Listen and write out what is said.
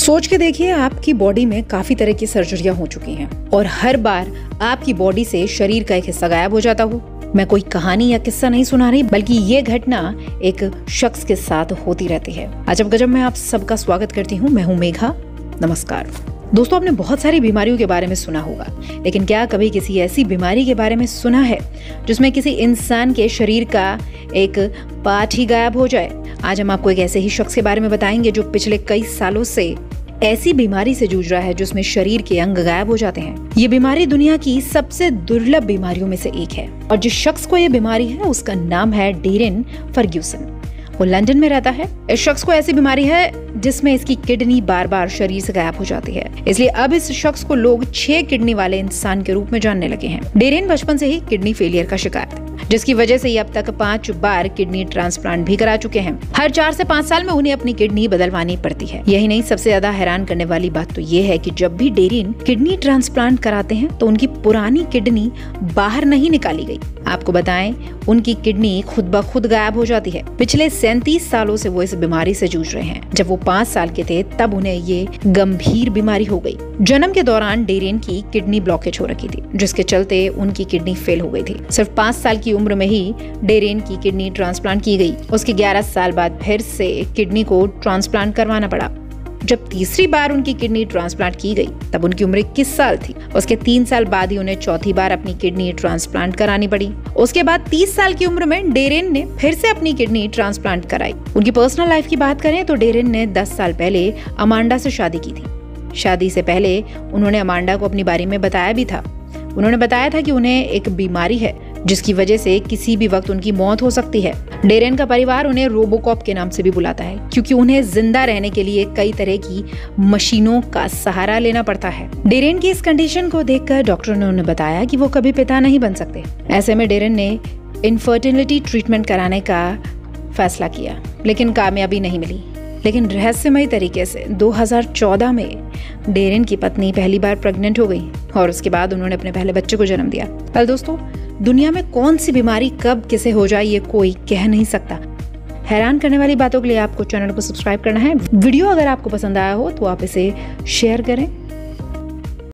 सोच के देखिए, आपकी बॉडी में काफी तरह की सर्जरियां हो चुकी हैं और हर बार आपकी बॉडी से शरीर का एक हिस्सा गायब हो जाता हो। मैं कोई कहानी या किस्सा नहीं सुना रही, बल्कि ये घटना एक शख्स के साथ होती रहती है। अजब गजब में आप सबका स्वागत करती हूँ। मैं हूँ मेघा। नमस्कार दोस्तों, आपने बहुत सारी बीमारियों के बारे में सुना होगा, लेकिन क्या कभी किसी ऐसी बीमारी के बारे में सुना है जिसमें किसी इंसान के शरीर का एक पार्ट ही गायब हो जाए? आज हम आपको एक ऐसे ही शख्स के बारे में बताएंगे जो पिछले कई सालों से ऐसी बीमारी से जूझ रहा है जिसमें शरीर के अंग गायब हो जाते हैं। ये बीमारी दुनिया की सबसे दुर्लभ बीमारियों में से एक है और जिस शख्स को ये बीमारी है उसका नाम है डेरेन फर्ग्यूसन। वो लंदन में रहता है। इस शख्स को ऐसी बीमारी है जिसमें इसकी किडनी बार बार शरीर से गायब हो जाती है, इसलिए अब इस शख्स को लोग 6 किडनी वाले इंसान के रूप में जानने लगे हैं। डेरेन बचपन से ही किडनी फेलियर का शिकार है, जिसकी वजह से ये अब तक 5 बार किडनी ट्रांसप्लांट भी करा चुके हैं। हर 4 से 5 साल में उन्हें अपनी किडनी बदलवानी पड़ती है। यही नहीं, सबसे ज्यादा हैरान करने वाली बात तो ये है कि जब भी डेरेन किडनी ट्रांसप्लांट कराते हैं तो उनकी पुरानी किडनी बाहर नहीं निकाली गई। आपको बताएं, उनकी किडनी खुद ब खुद गायब हो जाती है। पिछले 37 सालों से वो इस बीमारी से जूझ रहे हैं। जब वो 5 साल के थे तब उन्हें ये गंभीर बीमारी हो गई। जन्म के दौरान डेरेन की किडनी ब्लॉकेज हो रखी थी, जिसके चलते उनकी किडनी फेल हो गई थी। सिर्फ 5 साल की उम्र में ही डेरेन की किडनी ट्रांसप्लांट की गई। उसके 11 साल बाद फिर से किडनी को ट्रांसप्लांट करवाना पड़ा। जब तीसरी बार उनकी किडनी ट्रांसप्लांट की गई तब उनकी उम्र 21 साल थी। उसके 3 साल बाद ही उन्हें चौथी बार अपनी किडनी ट्रांसप्लांट करानी पड़ी। उसके बाद 30 साल की उम्र में डेरेन ने फिर से अपनी किडनी ट्रांसप्लांट कराई। उनकी पर्सनल लाइफ की बात करें तो डेरेन ने 10 साल पहले अमांडा से शादी की थी। शादी से पहले उन्होंने अमांडा को अपने बारे में बताया भी था। उन्होंने बताया था कि उन्हें एक बीमारी है जिसकी वजह से किसी भी वक्त उनकी मौत हो सकती है। डेरेन का परिवार उन्हें रोबोकॉप के नाम से भी बुलाता है, क्योंकि उन्हें जिंदा रहने के लिए कई तरह की मशीनों का सहारा लेना पड़ता है। डेरेन की इस कंडीशन को देखकर डॉक्टर ने उन्हें बताया कि वो कभी पिता नहीं बन सकते। ऐसे में डेरेन ने इनफर्टिलिटी ट्रीटमेंट कराने का फैसला किया, लेकिन कामयाबी नहीं मिली। लेकिन रहस्यमयी तरीके से 2014 में डेरेन की पत्नी पहली बार प्रेग्नेंट हो गई और उसके बाद उन्होंने अपने पहले बच्चे को जन्म दिया। पर दोस्तों, दुनिया में कौन सी बीमारी कब किसे हो जाए ये कोई कह नहीं सकता। हैरान करने वाली बातों के लिए आपको चैनल को सब्सक्राइब करना है। वीडियो अगर आपको पसंद आया हो तो आप इसे शेयर करें,